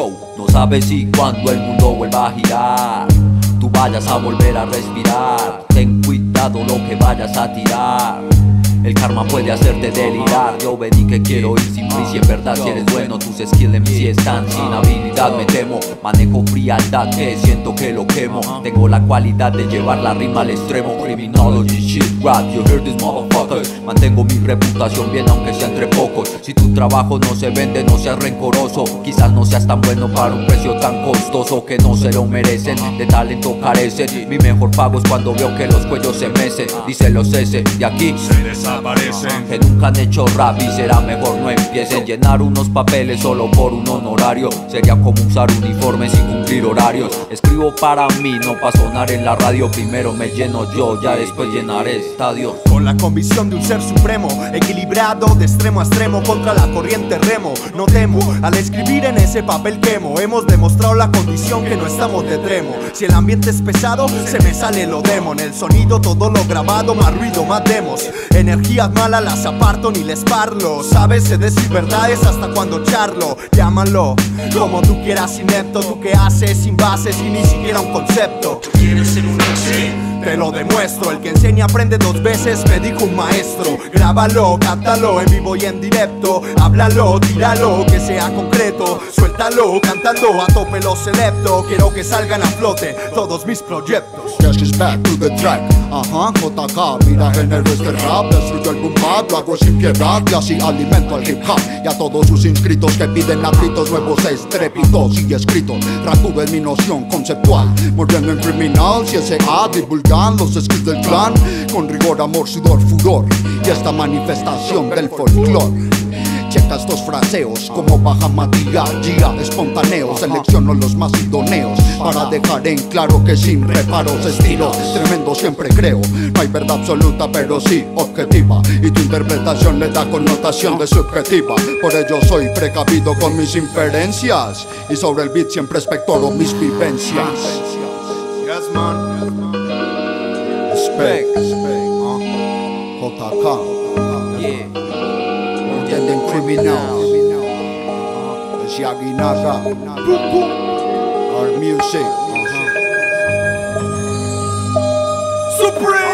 flow. No sabes si cuando el mundo vuelva a girar tú vayas a volver a respirar. Ten cuidado lo que vayas a tirar, el karma puede hacerte delirar. Yo vení que quiero ir sin prisa, y en verdad si eres bueno tus skills en sí están sin habilidad. Me temo, manejo frialdad que siento que lo quemo. Tengo la cualidad de llevar la rima al extremo. Criminology shit rap, you hear this motherfucker. Mantengo mi reputación bien aunque sea entre pocos. Si tu trabajo no se vende no seas rencoroso. Quizás no seas tan bueno para un precio tan costoso, que no se lo merecen, de talento carecen. Mi mejor pago es cuando veo que los cuellos se mecen. Dice los S de aquí desaparecen, que nunca han hecho rap y será mejor no empiecen. Llenar unos papeles solo por un honorario sería como usar uniformes y cumplir horarios. Escribo para mí, no para sonar en la radio. Primero me lleno yo, ya después llenaré estadios. Con la convicción de un ser supremo, equilibrado de extremo a extremo, contra la corriente remo. No temo, al escribir en ese papel quemo. Hemos demostrado la condición que no estamos de tremo. Si el ambiente es pesado, se me sale lo demo. En el sonido todo lo grabado, más ruido, más demos. Energías malas las aparto ni les parlo. Sabes, sé decir verdades hasta cuando charlo. Llámalo como tú quieras, inepto. Tú que haces sin bases y ni siquiera un concepto. ¿Quieres ser un MC? Te lo demuestro, el que enseña aprende dos veces, me dijo un maestro. Grábalo, cántalo en vivo y en directo. Háblalo, tíralo, que sea concreto. Suéltalo, cántalo, a tope lo selecto. Quiero que salgan a flote todos mis proyectos. Yes, is back to the track. Ajá, JK, mira genero este rap. Destruyo el boom bap, lo hago sin piedad. Y así alimento al hip hop. Y a todos sus inscritos que piden a gritos nuevos estrépitos y escritos. Racudo en mi noción conceptual, mordiendo en criminal. Si ese A divulgan los skills del clan, con rigor, amor, sudor, furor. Y esta manifestación del folclore. Checa estos fraseos como baja Matías, guía espontáneo. Selecciono los más idoneos para dejar en claro que sin reparos estilo tremendo siempre creo. No hay verdad absoluta pero sí objetiva, y tu interpretación le da connotación de subjetiva. Por ello soy precavido con mis inferencias, y sobre el beat siempre espectoro mis vivencias. Yes, man. Respect, JK, Yeah, Mordiendo criminal. Es Yaginaga, our music. Supreme.